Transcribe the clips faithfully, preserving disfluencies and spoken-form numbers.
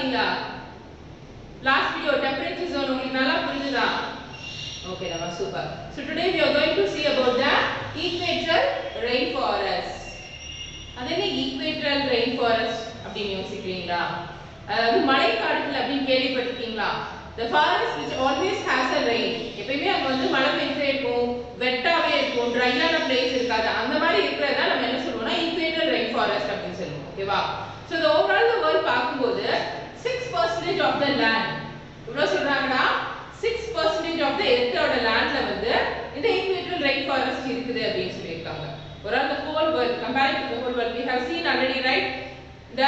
பாத்தீங்களா? Last video temperature zone உங்களுக்கு நல்லா புரியுதா? Okay, that was super. So today we are going to see about the equatorial rainforest. அதே equatorial rainforest அப்படினு யோசிக்கிறீங்களா? அதாவது மழைக்காடுகள் அப்படினு கேள்விப்பட்டிருக்கீங்களா? The forest which always has a rain. எப்பவுமே அங்க வந்து மழை பெய்ஞ்சிட்டே இருக்கும், வெட்டாவே இருக்கும், ட்ரையான பிளேஸ் இருக்காது. அந்த மாதிரி இருக்கிறதா நம்ம என்ன சொல்றோம்னா equatorial rainforest அப்படினு சொல்லுவோம். ஓகேவா? So the overall the world பாக்கும்போது six percent of the land. இவ்வளவு சொல்றாங்கடா six percent of the earthோட landல வந்து இந்த equatorial rainforest இருக்குது அப்படினு சொல்லிருக்காங்க. Overall the whole world, compared to the whole world, we have seen already, right? The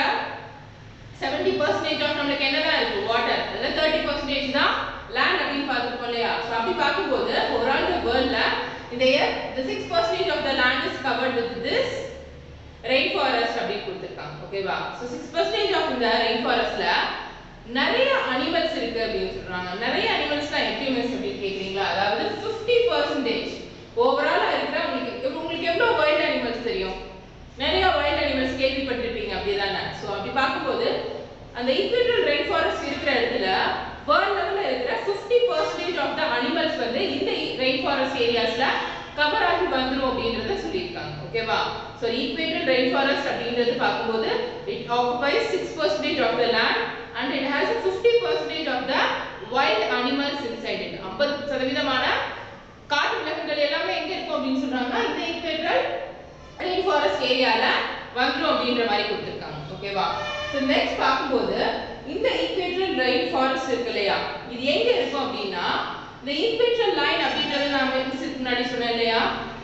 seventy percent of நமக்கு என்னதான் இருக்கு? water. அதுல thirty percent தான் land அப்படினு பார்த்துருக்கோம் இல்லையா? So அப்படி பார்க்கும்போது overall the worldல இந்த the six percent of the land is covered with this rainforest அப்படி கொடுத்திருக்காங்க. ஓகேவா? So six percent of இந்த rainforestல நிறைய animals இருக்கு அப்படினு சொல்றாங்க. நிறைய animalsலாம் எப்படி மீன்ஸ் அப்படி கேக்குறீங்களா? அதாவது fifty percent overall இருக்கிற உங்களுக்கு உங்களுக்கு எவ்வளவு wild animals தெரியும்? நிறைய wild animals கேள்விப்பட்டிருப்பீங்க அப்படிதானே? சோ அப்படி பாக்கும்போது அந்த equatorial rainforest இருக்கிற இடத்துல world levelல இருக்கிற fifty percent of the animals வந்து இந்த rainforest areasல கவர் ஆகி வந்துரும் அப்படின்றத சொல்லிருக்காங்க. ஓகேவா? சோ equatorial rainforest அப்படின்றது பாக்கும்போது it occupies six percent of the land and it has fifty percent of the wild animals inside it. fifty percent காட்டு விலங்குகள் எல்லாமே எங்க இருக்கும் அப்படினு சொல்றாங்கன்னா இந்த equatorial rainforest ஏரியால வந்துரும் அப்படின்ற மாதிரி கொடுத்திருக்காங்க. ஓகேவா? சோ நெக்ஸ்ட் பாக்கும்போது இந்த equatorial rainforest இருக்குலையா, இது எங்க இருக்கும் அப்படினா இந்த equatorial line அப்படின்றது நாம இதுக்கு முன்னாடி சொன்னேன் இல்லையா,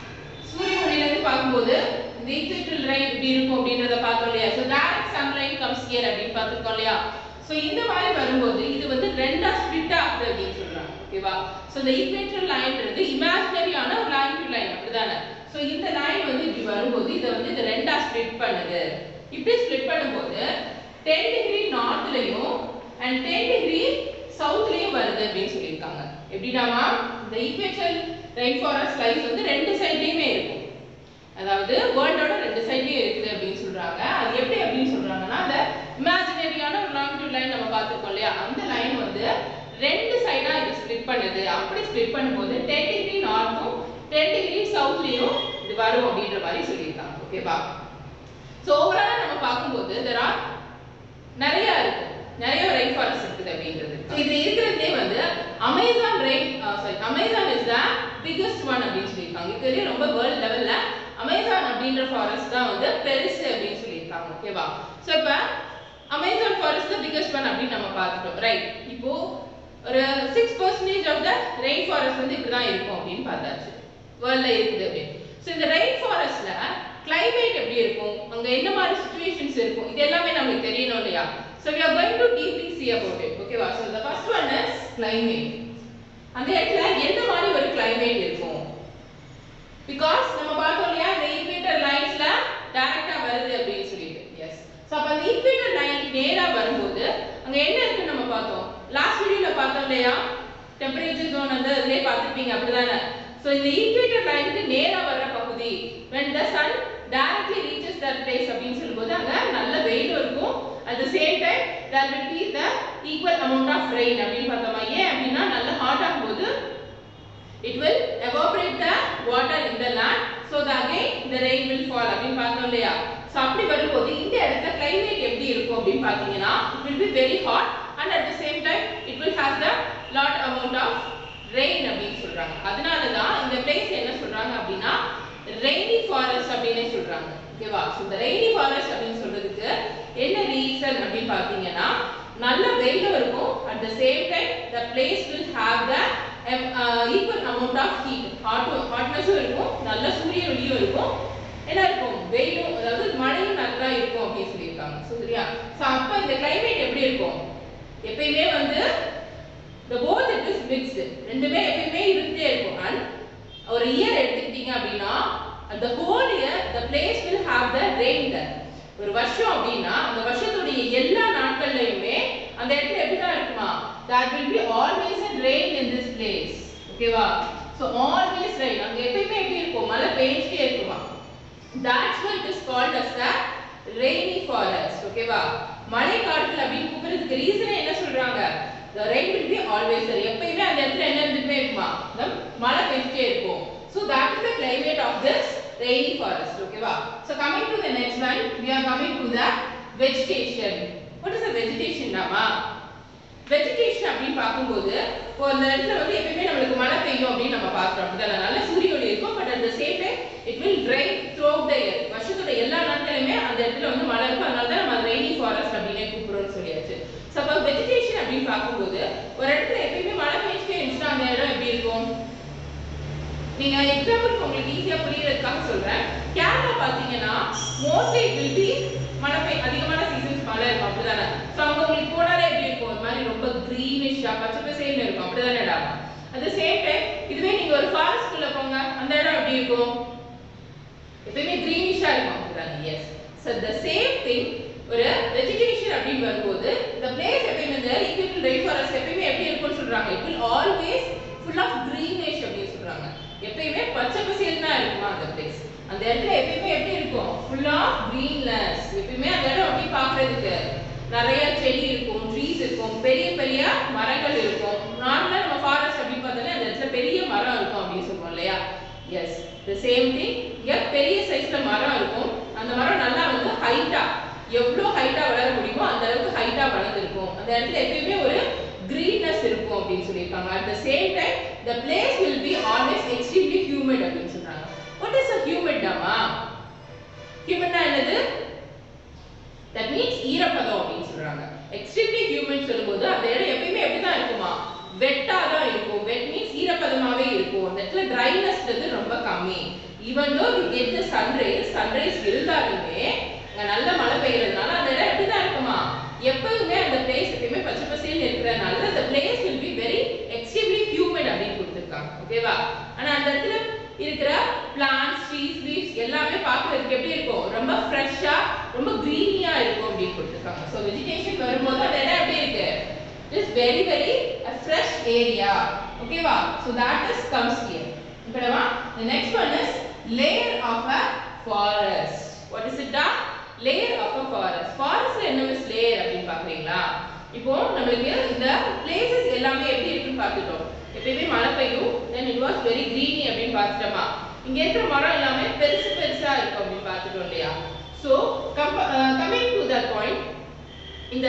சூரிய ஒளியில இருந்து பாக்கும்போது இந்த equatorial line இப்படி இருக்கும் அப்படின்றத பார்த்தோம் இல்லையா. So direct sunlight comes here அப்படினு பார்த்திருக்கோம் இல்லையா. சோ இந்த மாதிரி வரும்போது இது வந்து ரெண்டா ஸ்ப்ளிட் ஆகுது அப்படினு சொல்றாங்க. ஓகேவா? சோ இந்த equatorial lineன்றது இமேஜினரி ஆன ஒரு லாங்கிட்யூட் லைன் அப்படிதானே. சோ இந்த லைன் வந்து இப்படி வரும்போது இத வந்து இது ரெண்டா ஸ்ப்ளிட் பண்ணுது. இப்படி ஸ்ப்ளிட் பண்ணும்போது ten degree நார்த்லயும் and ten degree சவுத்லயும் வருது அப்படினு சொல்லிருக்காங்க. எப்படிடாமா இந்த equatorial rainforest லைன்ஸ் வந்து ரெண்டு சைடுலயுமே இருக்கும். அதாவது வேர்ல்டோட ரெண்டு சைடுலயும் இருக்குது அப்படினு சொல்றாங்க. அது எப்படி அப்படினு சொல்றாங்கன்னா அந்த இமேஜினரியான ஒரு லாங்கிட்யூட் லைன் நம்ம பார்த்திருக்கோம் இல்லையா, அந்த லைன் வந்து ரெண்டு சைடா இது ஸ்ப்ளிட் பண்ணுது. அப்படி ஸ்ப்ளிட் பண்ணும்போது ten degree நார்த்தும் ten degree சவுத்லயும் இது வரும் அப்படின்ற மாதிரி சொல்லிருக்காங்க. ஓகேவா? சோ ஓவராலா நம்ம பாக்கும்போது there are நிறைய இருக்கு, நிறைய ரெயின் ஃபாரஸ்ட் இருக்குது அப்படின்றது. இதுல இருக்கிறதே வந்து Amazon rain sorry Amazon is the biggest one அப்படினு சொல்லிருக்காங்க. இதுலயே ரொம்ப வேர்ல்ட் லெவல்ல அமேசான் அப்படின்ற ஃபாரஸ்ட் தான் வந்து பெருசு அப்படினு சொல்லிருக்காங்க. ஓகேவா? சோ இப்ப Amazon forest the biggest one அப்படி நம்ம பார்த்துட்டோம், ரைட்? இப்போ ஒரு six percent of the rain forest வந்து இப்படி தான் இருக்கும் அப்படினு பார்த்தாச்சு, வேர்ல்ட்ல இருக்குது அப்படி. சோ இந்த ரெயின் ஃபாரஸ்ட்ல climate எப்படி இருக்கும், அங்க என்ன மாதிரி situations இருக்கும், இது எல்லாமே நமக்கு தெரியணும் இல்லையா. So we are going to deeply see about it. ஓகேவா? So the first one is climate. அந்த இடத்துல என்ன மாதிரி ஒரு climate இருக்கும்? Because நம்ம பார்த்தோம் இல்லையா இந்த equator linesல டைரக்டா வருது அப்படினு சொல்லிட்டு. எஸ். சோ அப்ப அந்த equator line நேரா வரும்போது அங்க என்ன இருக்குன்னு நம்ம பார்த்தோம். லாஸ்ட் வீடியோல பார்த்தோம் இல்லையா, டெம்பரேச்சர் ஜோன் வந்து அதிலே பார்த்திருப்பீங்க அப்படிதானே. சோ இந்த equator lineக்கு நேரா வர்ற பகுதி when the sun directly reaches that place அப்படினு சொல்லும்போது அங்க நல்ல வெயில் இருக்கும். at the same time there will be the equal amount of rain அப்படினு பார்த்தோமா. ஏன் அப்படினா நல்ல ஹாட் ஆகும்போது it will evaporate the water in the land, so that again the rain will fall அப்படினு பார்த்தோம் இல்லையா. சோ அப்படி வரும்போது இந்த இடத்துல climate எப்படி இருக்கும் அப்படினு பாத்தீங்கன்னா it will be very hot and at the same time it will have the lot amount of rain அப்படினு சொல்றாங்க. அதனால தான் இந்த பிளேஸ் என்ன சொல்றாங்க அப்படினா rainy forest அப்படினே சொல்றாங்க. ஓகேவா? சோ இந்த rainy forest அப்படினு சொல்றதுக்கு என்ன ரீசன் அப்படினு பாத்தீங்கன்னா நல்ல வெயில் இருக்கும், at the same time the place will have the uh, equal amount of heat, hot hotness இருக்கும், நல்ல சூரிய ஒளியும் இருக்கும், என்ன இருக்கும் வெயிலும், அதாவது மழையும் நல்லா இருக்கும் அப்படி சொல்லிருக்காங்க. சரியா? சோ அப்ப இந்த climate எப்படி இருக்கும்? எப்பவுமே வந்து the both it is mixed, ரெண்டுமே எப்பவுமே இருந்தே இருக்கும். and ஒரு இயர் எடுத்துக்கிட்டீங்க அப்படினா the whole year the place will have the rain there. ஒரு வருஷம் அப்படினா அந்த வருஷத்துடைய எல்லா நாட்கள்லயுமே அந்த இடத்துல எப்படி தான் இருக்குமா, that will be always a rain in this place. ஓகேவா? so always rain, அங்க எப்பவுமே எப்படி இருக்கும், மழை பெய்ஞ்சிட்டே இருக்குமா. that's why it is called as the rainy forest. ஓகேவா? மழை காலத்துல அப்படின்னு கூப்பிடுறதுக்கு ரீசனே என்ன சொல்றாங்க? The rain will be always there. எப்பயுமே அந்த இடத்துல என்ன இருந்துட்டே இருக்குமா? மழை பெய்ஞ்சிட்டே இருக்கும். So that is the climate of this rainy forest. ஓகேவா? So coming to the next one, we are coming to the vegetation. What is the vegetation Nama? vegetation அப்படி பாக்கும்போது இப்போ அந்த இடத்துல வந்து எப்பவுமே நமக்கு மழை பெய்யும் அப்படி நம்ம பார்க்கிறோம். அதனால நல்ல சூரிய ஒளி இருக்கும். But at the same time it will rain throughout the year. வருஷத்தோட எல்லா நாட்களுமே அந்த இடத்துல வந்து மழை இருக்கும். அதனால தான் நம்ம rainy forest அப்படினே கூப்பிடுறோம்னு சொல்லியாச்சு. So அப்ப vegetation அப்படி பாக்கும்போது ஒரு இடத்துல எப்பவுமே மழை பெய்ஞ்சிட்டே இருந்துச்சுனா அந்த இடம் எப்படி இருக்கும்? நீங்க எக்ஸாம்பிள் உங்களுக்கு ஈஸியா புரியறதுக்காக சொல்றேன். கேரளா பாத்தீங்கன்னா mostly it will be மழை பெய் அதிகமான சீசன்ஸ் மழை இருக்கும் அப்படிதானே? சோ அங்க உங்களுக்கு போனாலே எப்படி இருக்கும்? ஒரு மாதிரி ரொம்ப கிரீனிஷா பச்சை பசேல்னு இருக்கும் அப்படிதானேடா? at the same time இதுவே நீங்க ஒரு ஃபாரஸ்ட் குள்ள போங்க அந்த இடம் எப்படி இருக்கும்? எப்பவுமே கிரீனிஷா இருக்கும் அப்படிதானே? Yes. so the same thing ஒரு வெஜிடேஷன் அப்படி வரும்போது the place எப்பவுமே இந்த equatorial rainforest எப்பவுமே எப்படி இருக்கும்னு சொல்றாங்க? it will always full of greenish அப்படி சொல்றாங்க. எப்பவுமே பச்சை பசேல்னா இருக்குமா அந்த place? அந்த இடத்துல எப்பவுமே எப்படி இருக்கும்? full of greenness. எப்பவுமே அந்த இடம் அப்படி பார்க்கிறதுக்கு நிறைய செடி இருக்கும், ட்ரீஸ் இருக்கும், பெரிய பெரிய மரங்கள் இருக்கும். நார்மலா நம்ம ஃபாரஸ்ட் அப்படி பார்த்தாலே அந்த இடத்துல பெரிய மரம் இருக்கும் அப்படி சொல்றோம் இல்லையா? எஸ். the same thing இங்க பெரிய சைஸ்ல மரம் இருக்கும். அந்த மரம் நல்லா வந்து ஹைட்டா எவ்வளவு ஹைட்டா வளர முடியுமோ அந்த அளவுக்கு ஹைட்டா வளர்ந்திருக்கும். அந்த இடத்துல எப்பவுமே ஒரு greenness இருக்கும் அப்படினு சொல்லிருக்காங்க. at the same time the place will be always extremely humid அப்படினு சொல்றாங்க. what is a humid dama? humid னா என்னது? that means ஈரப்பதம் அப்படினு சொல்றாங்க. extremely humid சொல்லும்போது அந்த இடம் எப்பவுமே எப்படி தான் இருக்குமா? வெட்டா தான் இருக்கும். wet means ஈரப்பதமாவே இருக்கும். அந்த இடத்துல drynessன்றது ரொம்ப கம்மி. even though we get the sunrise sunrise இருந்தாலுமே அங்க நல்ல மழை பெய்யறதுனால அந்த இடம் எப்படி தான் இருக்குமா? எப்பவுமே அந்த பிளேஸ் எப்பவுமே பச்சை பசேல்னு இருக்கறனால the place will be very extremely humid அப்படினு கொடுத்திருக்காங்க. ஓகேவா? ஆனா அந்த இடத்துல இருக்கிற plants, trees, leaves எல்லாமே பார்க்கிறதுக்கு எப்படி இருக்கும்? ரொம்ப ஃப்ரெஷ்ஷா ரொம்ப கிரீனியா இருக்கும் அப்படினு கொடுத்திருக்காங்க. so vegetation வரும்போது அந்த இடம் எப்படி இருக்கு? it is very very a fresh area. ஓகேவா? so that is comes here. இப்போவா the next one is layer of a forest. what is it da? layer of a forest. forest என்ன means layer அப்படினு பாக்குறீங்களா? இப்போ நமக்கு இந்த places எல்லாமே எப்படி இருக்குன்னு பார்த்துட்டோம். எப்பவுமே மழை பெய்யும், then it was very greeny அப்படினு பார்த்துட்டோமா? இங்க இருக்கிற மரம் எல்லாமே பெருசு பெருசா இருக்கும் அப்படினு பார்த்துட்டோம் இல்லையா? so uh, coming to that point இந்த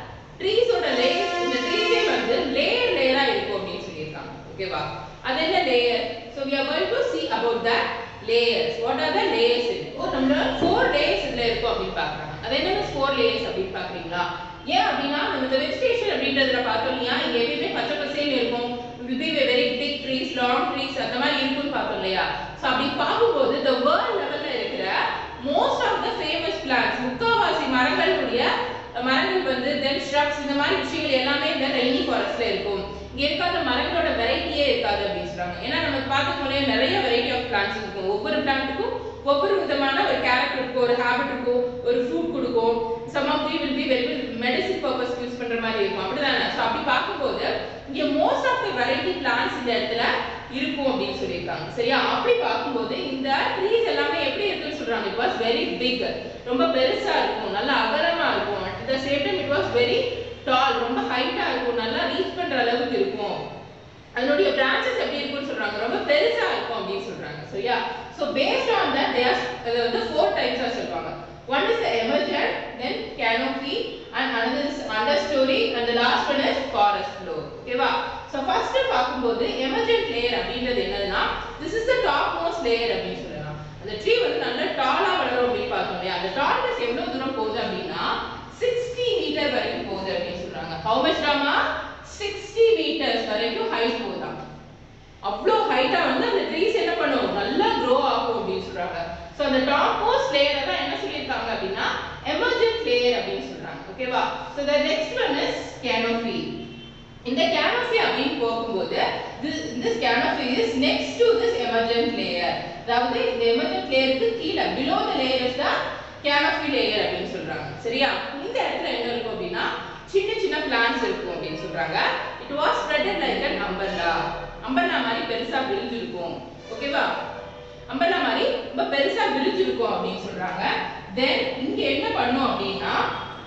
trees ஓட layers இந்த trees வந்து layer layerா இருக்கும் அப்படினு சொல்லிருக்காங்க. ஓகேவா? அது என்ன layer? so we are going to see about that layers. what are the layers? இப்போ நம்ம four layers இதுல இருக்கும் அப்படி பார்க்கறாங்க. அது என்னன்னா four layers அப்படி பார்க்கறீங்களா? ஏன் அப்படினா நம்ம இந்த vegetation அப்படின்றதுல பார்த்தோம் இல்லையா? இங்க எப்பவுமே பச்சை பசேல்னு இருக்கும். it will be very big trees, long trees அந்த மாதிரி இருக்குன்னு பார்த்தோம் இல்லையா? சோ அப்படி பாக்கும்போது the world levelல இருக்கிற most of the famous plants முக்காவாசி மரங்களுடைய மரங்கள் வந்து then shrubs இந்த மாதிரி விஷயங்கள் எல்லாமே இந்த rainy forestல இருக்கும். இங்க இருக்காத மரங்களோட வெரைட்டியே இருக்காது அப்படி சொல்றாங்க. ஏன்னா நம்ம பார்த்துக்கோனே நிறைய வெரைட்டி ஆஃப் பிளான்ட்ஸ் இருக்கும். ஒவ்வொரு பிளான்ட்டுக்கும் ஒவ்வொரு விதமான ஒரு கேரக்டர் இருக்கும், ஒரு ஹேபிட் இருக்கும், ஒரு ஃப்ரூட் கொடுக்கும். some of them will be very medicine purpose use பண்ற மாதிரி இருக்கும். அப்படிதானே? சோ அப்படி பாக்கும்போது இங்க most of the variety plants இந்த இடத்துல இருக்கும் அப்படி சொல்லிருக்காங்க. சரியா? அப்படி பாக்கும்போது இந்த trees எல்லாமே எப்படி இருக்குன்னு சொல்றாங்க? it was very big. ரொம்ப பெருசா இருக்கும், நல்ல அகலமா இருக்கும். at the same time it was very tall. ரொம்ப ஹைட்டா இருக்கும், நல்லா ரீச் பண்ற அளவுக்கு இருக்கும். அதனுடைய branches எப்படி இருக்குன்னு சொல்றாங்க? ரொம்ப பெருசா இருக்கும் அப்படி சொல்றாங்க. சரியா? so based on that they are the four types ஆ சொல்றாங்க. one is the emergent, then canopy, and another is understory, and the last one is forest floor. ஓகேவா? so first பாக்கும்போது emergent layer அப்படின்றது என்னதுன்னா this is the topmost layer அப்படி சொல்லலாம். அந்த tree வந்து நல்ல டாலா வளரும் அப்படி பார்த்தோம் இல்லையா? அந்த tallness எவ்வளவு தூரம் போகுது அப்படினா sixty மீட்டர் வரைக்கும் போகுது அப்படி சொல்றாங்க. how much டாமா? sixty meters வரைக்கும் ஹைட் போகுதா? அவ்ளோ ஹைட்டா வந்து அந்த ட்ரீஸ் என்ன பண்ணும்? நல்லா grow ஆகும் அப்படி சொல்றாங்க. சோ அந்த டாப் மோஸ்ட் லேயர் தான் என்ன சொல்லிருக்காங்க அப்படினா எமர்ஜென்ட் லேயர் அப்படி சொல்றாங்க. ஓகேவா? So the next one is canopy. இந்த canopy அப்படினு போகும்போது this, this canopy is next to this emergent layer. அதாவது இந்த emergent layerக்கு கீழ below the layer is the canopy layer அப்படி சொல்றாங்க. சரியா? இந்த இடத்துல என்ன இருக்கும் அப்படினா சின்ன சின்ன plants இருக்கும் அப்படி சொல்றாங்க. it was spreaded like an umbrella. umbrella மாதிரி பெருசா விரிஞ்சிருக்கும். ஓகேவா? umbrella மாதிரி ரொம்ப பெருசா விரிஞ்சிருக்கும் அப்படி சொல்றாங்க. then இங்க என்ன பண்ணும் அப்படினா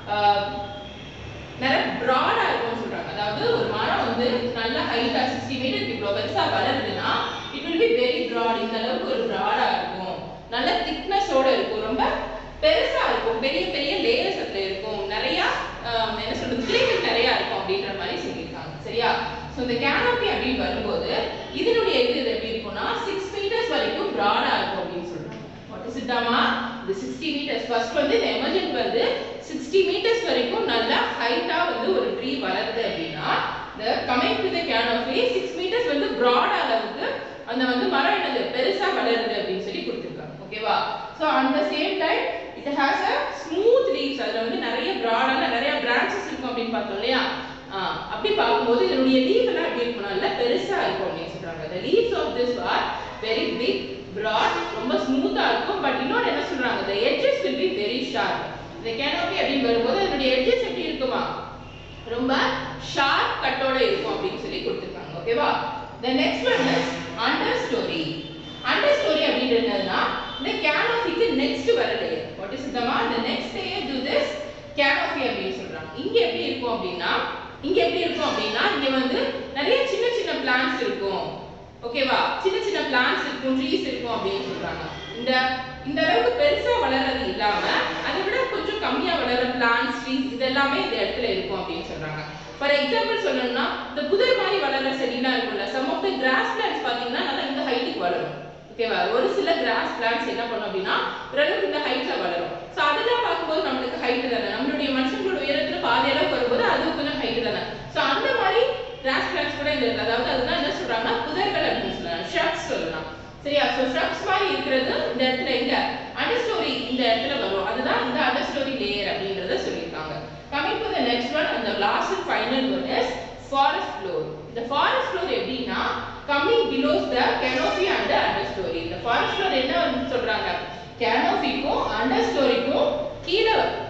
நிறைய பிராடா இருக்கும்னு சொல்றாங்க. அதாவது ஒரு மரம் வந்து நல்ல ஹைட்டா சிக்ஸ்டி மீட்டருக்கு இவ்வளோ பெருசா வளருதுன்னா it will be very broad. இந்த அளவுக்கு ஒரு பிராடா இருக்கும், நல்ல திக்னஸோட இருக்கும், ரொம்ப பெருசா இருக்கும், பெரிய பெரிய லேயர்ஸ் அதுல இருக்கும், நிறைய என்ன சொல்றது கிளைகள் நிறைய இருக்கும் அப்படின்ற மாதிரி சொல்லியிருக்காங்க. சரியா? ஸோ இந்த கேனோபி அப்படின்னு வரும்போது இதனுடைய இது எப்படி இருக்கும்னா சிக்ஸ் மீட்டர்ஸ் வரைக்கும் பிராடா இருக்கும் அப்படின்னு சொல்றாங்க. வாட் இஸ் இட் ஆமா? இந்த சிக்ஸ்டி மீட்டர்ஸ் ஃபர்ஸ்ட் வந்து இந்த எமர்ஜென்ட் வந்து சிக்ஸ்டி மீட்டர்ஸ் வரைக்கும் நல்ல ஹைட்டா வந்து ஒரு ட்ரீ வளருது அப்படின்னா the coming to the canopy six meters வந்து பிராட் அளவுக்கு அந்த வந்து மரம் என்னது பெருசா வளருது அப்படின்னு சொல்லி கொடுத்திருக்காங்க. ஓகேவா? So at the same time it has a smooth leaves. அதுல வந்து நிறைய பிராடான நிறைய branches இருக்கும் அப்படின்னு பார்த்தோம் இல்லையா? அப்படி பார்க்கும்போது இதனுடைய லீஃப் எல்லாம் எப்படி இருக்கும்னா நல்ல பெருசா இருக்கும் அப்படின்னு சொல்றாங்க. the leaves of this are very big, broad, ரொம்ப ஸ்மூத்தா இருக்கும். பட் இன்னொரு என்ன சொல்றாங்க, the edges will be very sharp. இந்த canopy அப்படின்னு வரும்போது அதனுடைய edges எப்படி இருக்குமா ரொம்ப ஷார்ப் கட்டோட இருக்கும் அப்படின்னு சொல்லி கொடுத்திருக்காங்க. ஓகேவா? the next one is understory. understory அப்படின்றதுனா இந்த canopyக்கு next வர layer. what is it ma? the next layer to this canopy அப்படின்னு சொல்றாங்க. இங்க எப்படி இருக்கும் அப்படினா இங்க எப்படி இருக்கும் அப்படினா இங்க வந்து நிறைய சின்ன சின்ன plants இருக்கும். ஓகேவா? சின்ன சின்ன plants இருக்கும், trees இருக்கும் அப்படின்னு சொல்றாங்க. இந்த இந்த அளவுக்கு பெருசா வளர்றது இல்லாம அதை விட கொஞ்சம் கம்மியா வளர்ற plants, trees இதெல்லாமே இந்த இடத்துல இருக்கும் அப்படின்னு சொல்றாங்க. ஃபார் எக்ஸாம்பிள் சொல்லணும்னா இந்த புதர் மாதிரி வளர்ற செடிலாம் இருக்கும்ல, some of the grass plants பாத்தீங்கன்னா நல்லா இந்த ஹைட்டுக்கு வளரும். ஓகேவா? ஒரு சில கிராஸ் பிளான்ட்ஸ் என்ன பண்ணும் அப்படின்னா ஓரளவுக்கு இந்த ஹைட்ல வளரும். சோ அதெல்லாம் பார்க்கும்போது நம்மளுக்கு ஹைட் தானே, நம்மளுடைய மனுஷங்களோட உயரத்துல பாதி அளவுக்கு வரும்போது அது கொஞ்சம் ஹைட் தானே. சோ அந்த மாதிரி கிராஸ் பிளான்ட்ஸ் கூட இந்த இருக்கு. அதாவது அதுதான் என்ன சொல்றாங்கன்னா புதர்கள் அப்படின்னு சொல்லலாம், ஷப்ஸ் சொல்லலாம். சரியா? சோ ஷப்ஸ் மாதிரி இருக்கிறது இந்த இடத்துல எங்க அண்டர்ஸ்டோரி இந்த இடத்துல வரும். அதுதான் இந்த அண்டர்ஸ்டோரி லேயர் அப்படின்றத சொல்லியிருக்காங்க. coming to the next one and the last and final one is forest floor. the forest floor எப்படின்னா coming below the canopy and the understory. the forest floor என்ன சொல்றாங்க, canopyக்கும் understoryக்கும் கீழ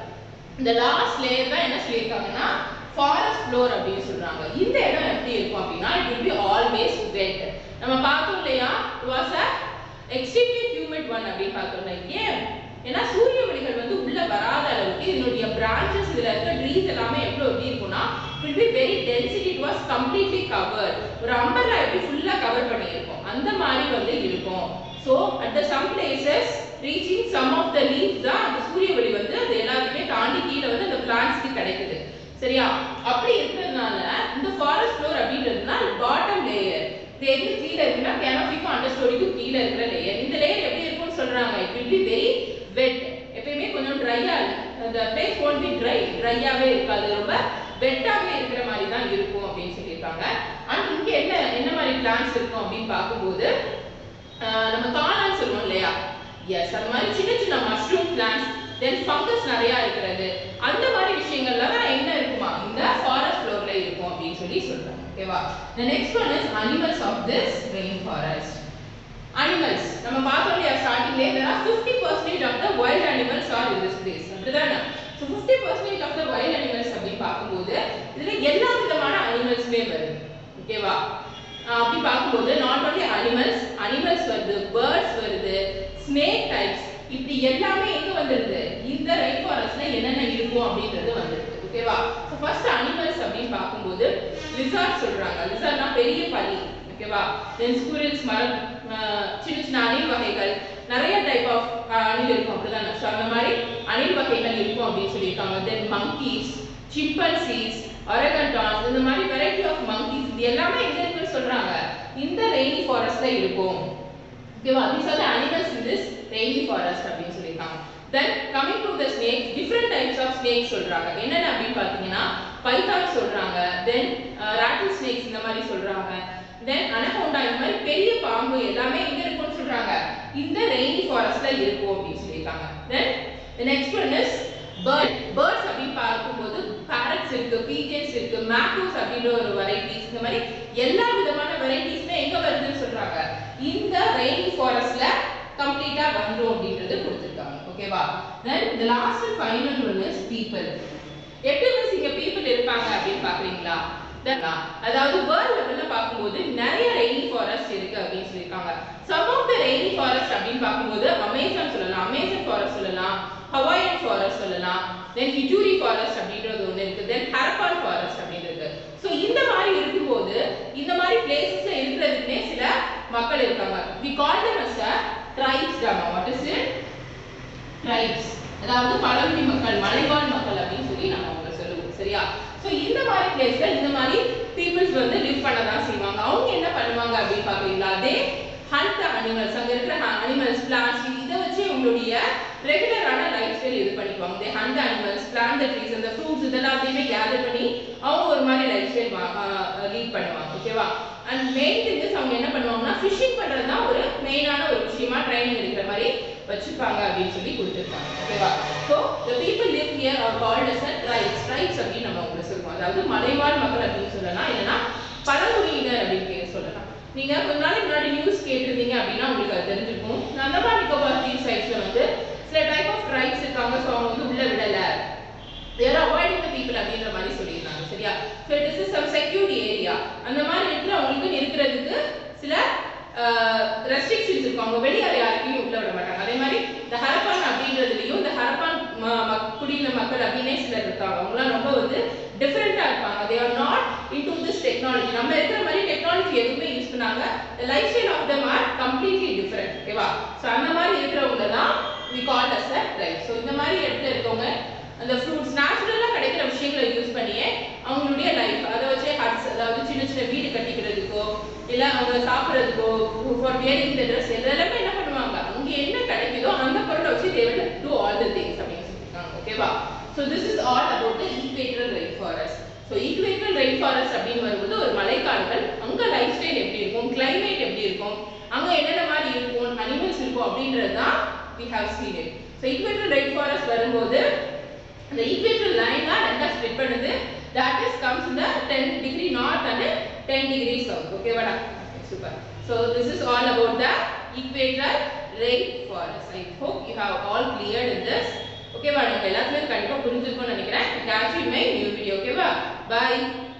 இந்த லாஸ்ட் லேயர் தான் என்ன சொல்லியிருக்காங்கன்னா forest floor அப்படின்னு சொல்றாங்க. இந்த இடம் எப்படி இருக்கும் அப்படின்னா it will be always wet. நம்ம பார்த்தோம் இல்லையா, it was a extremely humid one அப்படின்னு பார்த்தோம். ஏன்? ஏன்னா சூரிய ஒளிகள் வந்து உள்ள வராத அளவுக்கு இதனுடைய branches இதுல இருக்க trees எல்லாமே எவ்வளவு எப்படி இருக்கும்னா will be very density. it was completely covered. ஒரு umbrella எப்படி ஃபுல்லா கவர் பண்ணி இருக்கும் அந்த மாதிரி வந்து இருக்கும். so at the some places reaching some of the leaves தான் அந்த சூரிய ஒளி வந்து அது எல்லாத்தையுமே தாண்டி கீழ வந்து அந்த plants-க்கு கிடைக்குது. சரியா? அப்படி இருக்கிறதுனால இந்த forest floor அப்படின்றதுனா பாட்டம் லேயர். இது எது கீழ இருக்குன்னா canopy-க்கும் understory-க்கும் கீழ இருக்கிற லேயர். இந்த லேயர் எப்படி இருக்கும்னு சொல்றாங்க, it will be very wet. எப்பவுமே கொஞ்சம் ட்ரையா அந்த place won't be dry. ட்ரையாவே இருக்காது, ரொம்ப வெட்டாவே இருக்கிற மாதிரி தான் இருக்கும் அப்படின்னு சொல்லியிருக்காங்க. அண்ட் இங்க என்ன என்ன மாதிரி பிளான்ட்ஸ் இருக்கும் அப்படின்னு பார்க்கும்போது நம்ம காளான் சொல்லுவோம் இல்லையா, எஸ் அந்த மாதிரி சின்ன சின்ன மஷ்ரூம் பிளான்ட்ஸ், தென் ஃபங்கஸ் நிறைய இருக்கிறது, அந்த மாதிரி விஷயங்கள்லாம் தான் என்ன இருக்குமா இந்த ஃபாரஸ்ட் ஃப்ளோர்ல இருக்கும் அப்படின்னு சொல்லி சொல்றாங்க. ஓகேவா? the next one is animals of this rainforest. animals நம்ம பார்த்தோம் இல்லையா ஸ்டார்டிங்ல there are fifty percent of the wild animals are in this place. அப்படிதானே? so fifty percent of the wild animals அப்படி பார்க்கும்போது இதுல எல்லா விதமான அனிமல்ஸ்மே வருது. ஓகேவா? அப்படி பார்க்கும்போது not only animals animals வருது, birds வருது, snake types, இப்படி எல்லாமே எங்க வந்துருது இந்த ரெயின் ஃபாரஸ்ட்ல என்னென்ன இருக்கும் அப்படின்றது வந்துருது. ஓகேவா? so first animals அப்படி பார்க்கும்போது lizard சொல்றாங்க. lizardனா பெரிய பல்லி. ஓகேவா? then squirrels, மரம், சின்ன சின்ன அணில் வகைகள், நிறைய டைப் ஆஃப் அணில் இருக்கும். அப்படிதான் சோ அந்த மாதிரி அணில் வகைகள் இருக்கும் அப்படின்னு சொல்லியிருக்காங்க. தென் monkeys, chimpanzees, orangutans, இந்த மாதிரி வெரைட்டி ஆஃப் monkeys இது எல்லாமே எங்க இருக்குன்னு சொல்றாங்க இந்த ரெயின் ஃபாரஸ்ட்ல இருக்கும். ஓகேவா? these are the animals in this rainy forest அப்படின்னு சொல்லியிருக்காங்க. then coming to the snakes, different types of snakes சொல்றாங்க. என்னென்ன அப்படின்னு பார்த்தீங்கன்னா python சொல்றாங்க, then uh, rattle snakes இந்த மாதிரி சொல்றாங்க, then anaconda இந்த மாதிரி பெரிய பாம்பு எல்லாமே எங்க இருக்குன்னு சொல்றாங்க இந்த ரெயின் ஃபாரஸ்ட்ல இருக்கும் அப்படின்னு சொல்லியிருக்காங்க. then the next one is bird. birds அப்படி பார்க்கும்போது parrots இருக்கு, pigeons இருக்கு, macaws அப்படின்ற ஒரு வெரைட்டிஸ், இந்த மாதிரி எல்லா விதமான வெரைட்டிஸ்மே எங்க வருதுன்னு சொல்றாங்க இந்த ரெயின் ஃபாரஸ்ட்ல கம்ப்ளீட்டா வந்துரும் அப்படின்றது கொடுத்திருக்காங்க. ஓகேவா? then the last and final one is people. எப்படி மிஸ் இங்க people இருப்பாங்க அப்படின்னு பாக்குறீங்களா? அதாவது வேர்ல்ட் லெவல்ல பார்க்கும்போது நிறைய ரெயின் ஃபாரஸ்ட் இருக்கு அப்படின்னு சொல்லியிருக்காங்க. some of the rainy forest அப்படின்னு பார்க்கும்போது அமேசான் சொல்லலாம், அமேசான் ஃபாரஸ்ட் சொல்லலாம், ஹவாயன் ஃபாரஸ்ட் சொல்லலாம், தென் ஹிஜூரி ஃபாரஸ்ட் அப்படின்றது ஒன்று இருக்கு, தென் ஹரப்பான் ஃபாரஸ்ட் அப்படின்னு இருக்கு. ஸோ இந்த மாதிரி இருக்கும்போது இந்த மாதிரி பிளேசஸ்ல இருக்கிறதுக்குன்னே சில மக்கள் இருக்காங்க. we call them as a tribes dama. what is it? tribes, அதாவது பழங்குடி மக்கள், மலைவாழ் மக்கள் அப்படின்னு சொல்லி நம்ம அவங்க சொல்லுவோம். சரியா? ஸோ இந்த மாதிரி பிளேஸ்ல இந்த மாதிரி பீப்புள்ஸ் வந்து லிவ் பண்ண தான் செய்வாங்க. அவங்க என்ன பண்ணுவாங்க அப்படின்னு பாக்குறீங்களா? அதே hunt the animals, அங்க இருக்கிற அனிமல்ஸ், பிளான்ட்ஸ், இதை வச்சு உங்களுடைய ரெகுலரான லைஃப் ஸ்டைல் இது பண்ணிக்குவாங்க. they hunt the animals, plant the trees and the fruits, இதெல்லாத்தையுமே கேதர் பண்ணி அவங்க ஒரு மாதிரி லைஃப் ஸ்டைல் லீட் பண்ணுவாங்க. ஓகேவா? அண்ட் மெயின் திங் இஸ் அவங்க என்ன பண்ணுவாங்கன்னா ஃபிஷிங் பண்றது தான் ஒரு மெயினான ஒரு விஷயமா ட்ரைனிங் எடுக்கிற மாதிரி வச்சிருப்பாங்க அப்படின்னு சொல்லி கொடுத்துருக்காங்க. ஓகேவா? So the people live here are called as a tribes. tribes அப்படின்னு நம்ம அவங்க சொல்லுவோம். அதாவது மலைவாழ் மக்கள் அப்படின்னு சொல்லலாம், இல்லைன்னா பழங்குடியினர் அப்படின்னு சொல்லலாம். நீங்க கொஞ்ச நாளைக்கு முன்னாடி நியூஸ் கேட்டிருந்தீங்க அப்படின்னா உங்களுக்கு அது தெரிஞ்சிருக்கும். அந்தமான் நிக்கோபார் தீவு சைட்ஸ்ல வந்து சில டைப் ஆஃப் ட்ரைப்ஸ் இருக்காங்க. ஸோ அவங்க வந்து உள்ள விடல, they are avoiding the people அப்படின்ற மாதிரி சொல்லியிருந்தாங்க. சரியா? So this is some secured area. அந்த மாதிரி இடத்துல அவங்களுக்கு இருக்கிறதுக்கு சில ரெஸ்ட்ரிக்ஷன்ஸ் இருக்கும். அவங்க வெளியால யாருக்கையும் உள்ள விட மாட்டாங்க. அதே மாதிரி இந்த ஹரப்பான் அப்படின்றதுலயும் இந்த ஹரப்பான் குடியின மக்கள் அப்படின்னே சிலர் இருக்காங்க. அவங்களாம் ரொம்ப வந்து டிஃபரெண்டா இருப்பாங்க. they are not into this technology. நம்ம இருக்கிற மாதிரி டெக்னாலஜி எதுவுமே யூஸ் பண்ணாங்க. the lifestyle of them are completely different. ஓகேவா? ஸோ அந்த மாதிரி இருக்கிறவங்க தான் we call as a tribe. So இந்த மாதிரி இடத்துல இருக்கவங்க அந்த ஃப்ரூட்ஸ் நேச்சுரலா கிடைக்கிற விஷயங்களை யூஸ் பண்ணியே அவங்களுடைய லைஃப் அதை வச்சே ஹட்ஸ், அதாவது சின்ன சின்ன வீடு கட்டிக்கிறதுக்கோ இல்ல அவங்க சாப்பிட்றதுக்கோ ஃபார் வியரிங் தி ட்ரெஸ் எல்லாமே என்ன பண்ணுவாங்க, அங்க என்ன கிடைக்குதோ அந்த பொருளை வச்சு they will do all the things அப்படின்னு சொல்லிருக்காங்க. ஓகேவா? So this is all about the equatorial rain forest. So equatorial rain forest அப்படின்னு வரும்போது ஒரு மலைக்காடுகள், அங்க லைஃப் ஸ்டைல் எப்படி இருக்கும், கிளைமேட் எப்படி இருக்கும், அங்க என்னென்ன மாதிரி இருக்கும், அனிமல்ஸ் இருக்கும் அப்படின்றது தான் we have seen it. So equatorial rain forest வரும்போது the equatorial line la ரெண்டா ஸ்ப்ளிட் பண்ணுது. that is comes in the ten degree north and ten degree south. okay vada? okay, super. So this is all about the equatorial rain forest. I hope you have all cleared in this. okay vada? நீங்க எல்லாத்துலயும் கண்டிப்பா புரிஞ்சிருக்கும்னு நினைக்கிறேன். catch you in my new video. okay va? Bye.